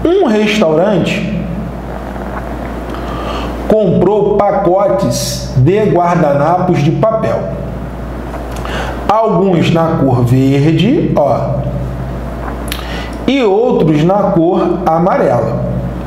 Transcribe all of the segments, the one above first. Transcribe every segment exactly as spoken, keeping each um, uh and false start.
Um restaurante comprou pacotes de guardanapos de papel. Alguns na cor verde, ó, e outros na cor amarela,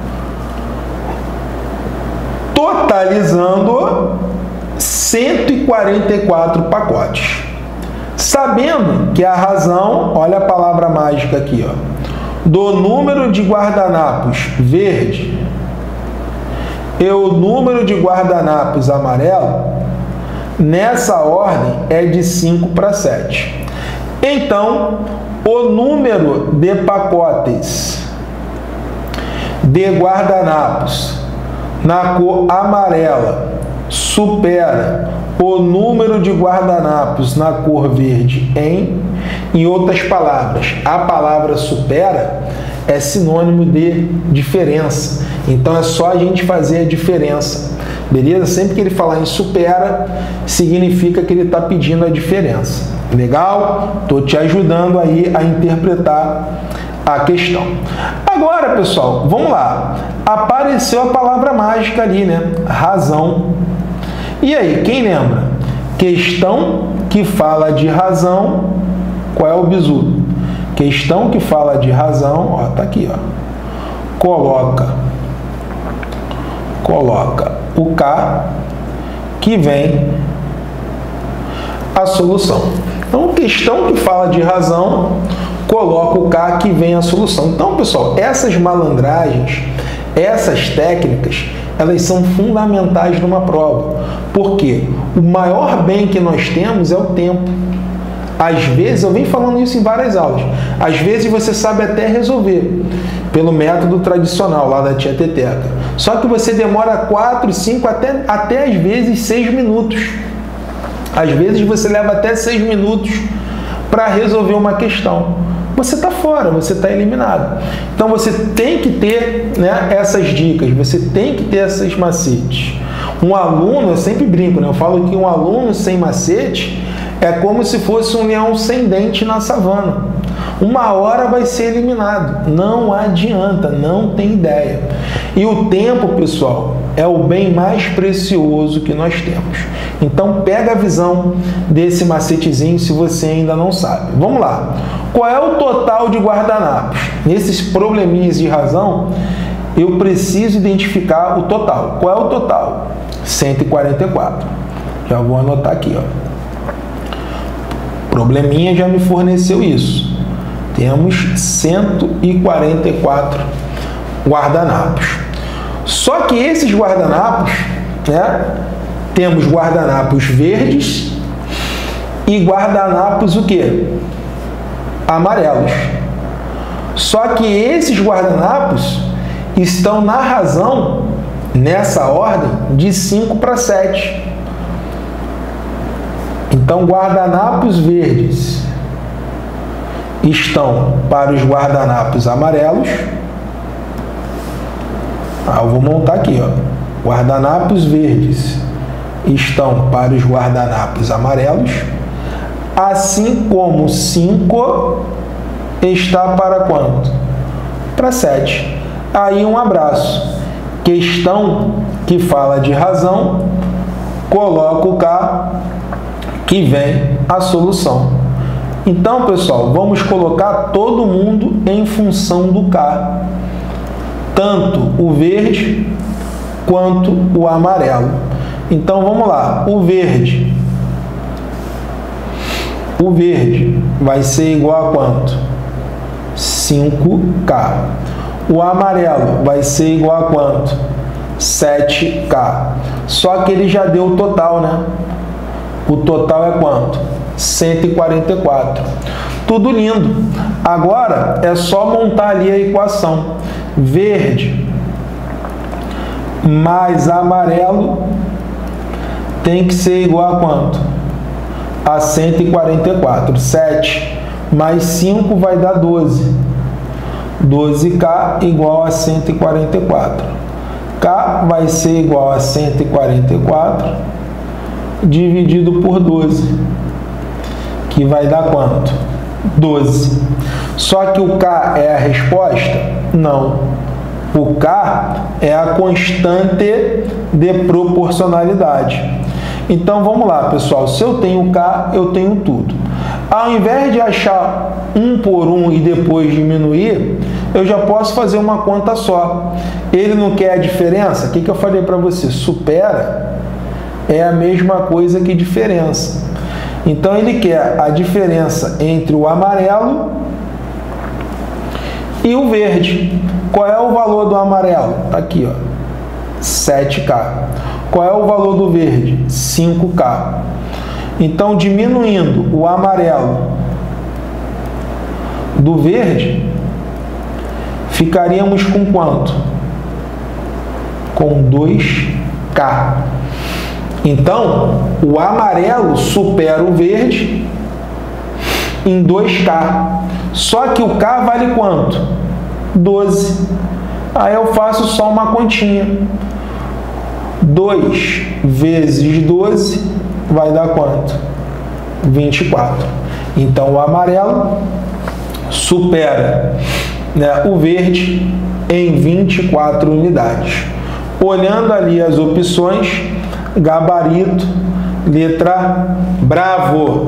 totalizando cento e quarenta e quatro pacotes. Sabendo que a razão, olha a palavra mágica aqui, ó, do número de guardanapos verde e o número de guardanapos amarelo, nessa ordem é de cinco para sete. Então, o número de pacotes de guardanapos na cor amarela supera o número de guardanapos na cor verde em, em outras palavras, a palavra supera é sinônimo de diferença. Então é só a gente fazer a diferença, beleza? Sempre que ele falar em supera, significa que ele está pedindo a diferença. Legal? Estou te ajudando aí a interpretar a questão. Agora, pessoal, vamos lá. Apareceu a palavra mágica ali, né? Razão. E aí, quem lembra? Questão que fala de razão, qual é o bizu? Questão que fala de razão, ó, tá aqui, ó. Coloca, coloca o K que vem a solução. Então, questão que fala de razão, coloca o K que vem a solução. Então, pessoal, essas malandragens, essas técnicas, elas são fundamentais numa prova. Porque o maior bem que nós temos é o tempo. Às vezes, eu venho falando isso em várias aulas, às vezes você sabe até resolver pelo método tradicional lá da tia Teteca. Só que você demora quatro, cinco, até, até às vezes seis minutos. Às vezes você leva até seis minutos para resolver uma questão. Você está fora, você está eliminado. Então você tem que ter, né, essas dicas, você tem que ter essas macetes. Um aluno, eu sempre brinco, né? Eu falo que um aluno sem macete é como se fosse um leão sem dente na savana. Uma hora vai ser eliminado. Não adianta, não tem ideia. E o tempo, pessoal, é o bem mais precioso que nós temos. Então, pega a visão desse macetezinho se você ainda não sabe. Vamos lá. Qual é o total de guardanapos? Nesses probleminhas de razão, eu preciso identificar o total. Qual é o total? cento e quarenta e quatro. Já vou anotar aqui, ó. Probleminha já me forneceu isso. Temos cento e quarenta e quatro guardanapos. Só que esses guardanapos, né, temos guardanapos verdes e guardanapos o quê? Amarelos. Só que esses guardanapos estão na razão, nessa ordem, de cinco para sete. Então, guardanapos verdes estão para os guardanapos amarelos. Ah, eu vou montar aqui, ó. Guardanapos verdes estão para os guardanapos amarelos, assim como cinco está para quanto? Para sete. Aí um abraço. Questão que fala de razão, coloca o K que vem a solução. Então, pessoal, vamos colocar todo mundo em função do K. Tanto o verde quanto o amarelo. Então, vamos lá. O verde. O verde vai ser igual a quanto? cinco K. O amarelo vai ser igual a quanto? sete K. Só que ele já deu o total, né? O total é quanto? cento e quarenta e quatro. Tudo lindo. Agora é só montar ali a equação. Verde mais amarelo tem que ser igual a quanto? A cento e quarenta e quatro. sete mais cinco vai dar doze. doze K igual a cento e quarenta e quatro. K vai ser igual a cento e quarenta e quatro dividido por doze, que vai dar quanto? doze. Só que o K é a resposta? Não. O K é a constante de proporcionalidade. Então, vamos lá, pessoal. Se eu tenho K, eu tenho tudo. Ao invés de achar um por um e depois diminuir, eu já posso fazer uma conta só. Ele não quer a diferença? O que, que eu falei para você? Supera é a mesma coisa que diferença. Então, ele quer a diferença entre o amarelo e o verde. Qual é o valor do amarelo? Está aqui, ó, sete K. Qual é o valor do verde? cinco K. Então, diminuindo o amarelo do verde, ficaríamos com quanto? Com dois K. Então, o amarelo supera o verde em dois K. Só que o K vale quanto? doze. Aí eu faço só uma continha. dois vezes doze vai dar quanto? vinte e quatro. Então, o amarelo supera, né, o verde em vinte e quatro unidades. Olhando ali as opções, gabarito, letra bravo.